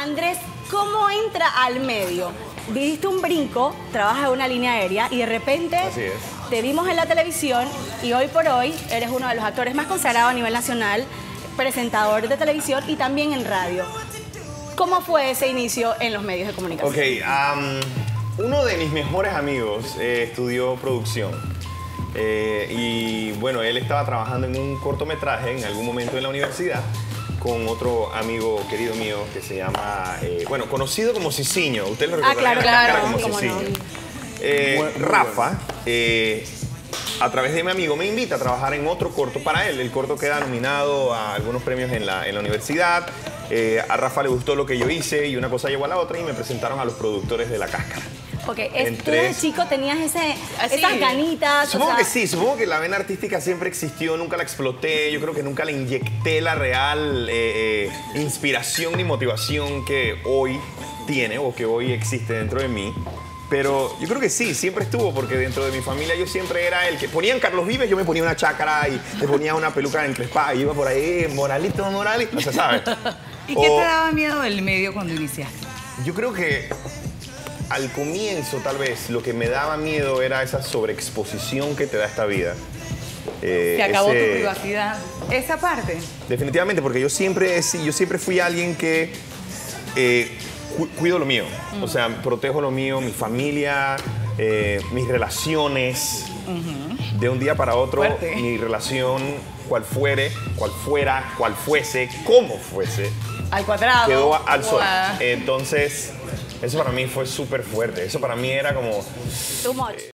Andrés, ¿cómo entra al medio? Diste un brinco, trabajas en una línea aérea y de repente te vimos en la televisión y hoy por hoy eres uno de los actores más consagrados a nivel nacional, presentador de televisión y también en radio. ¿Cómo fue ese inicio en los medios de comunicación? Ok, uno de mis mejores amigos estudió producción. Y bueno, él estaba trabajando en un cortometraje en algún momento en la universidad con otro amigo querido mío que se llama, bueno, conocido como Cicinho. Usted lo recordará. Claro, como cómo Cicinho. no. Rafa, a través de mi amigo, me invita a trabajar en otro corto para él. El corto queda nominado a algunos premios en la universidad. A Rafa le gustó lo que yo hice y una cosa llevó a la otra y me presentaron a los productores de La Cáscara. Porque tú de chico tenías esas ganitas. Supongo que sí, supongo que la vena artística siempre existió, nunca la exploté, yo creo que nunca le inyecté la real inspiración ni motivación que hoy tiene o que hoy existe dentro de mí. Pero yo creo que sí, siempre estuvo, porque dentro de mi familia yo siempre era el que ponían Carlos Vives, yo me ponía una chácara y le ponía una peluca encrespada y iba por ahí, moralito, o sea, ¿sabes? ¿Y qué te daba miedo del medio cuando iniciaste? Yo creo que al comienzo, tal vez, lo que me daba miedo era esa sobreexposición que te da esta vida. Se acabó tu privacidad. Esa parte. Definitivamente, porque yo siempre fui alguien que cuido lo mío. O sea, protejo lo mío, mi familia, mis relaciones. De un día para otro, mi relación, cual fuera, cual fuese, como fuese. Al cuadrado. Quedó al sol. Entonces, eso para mí fue súper fuerte. Eso para mí era como... Too much.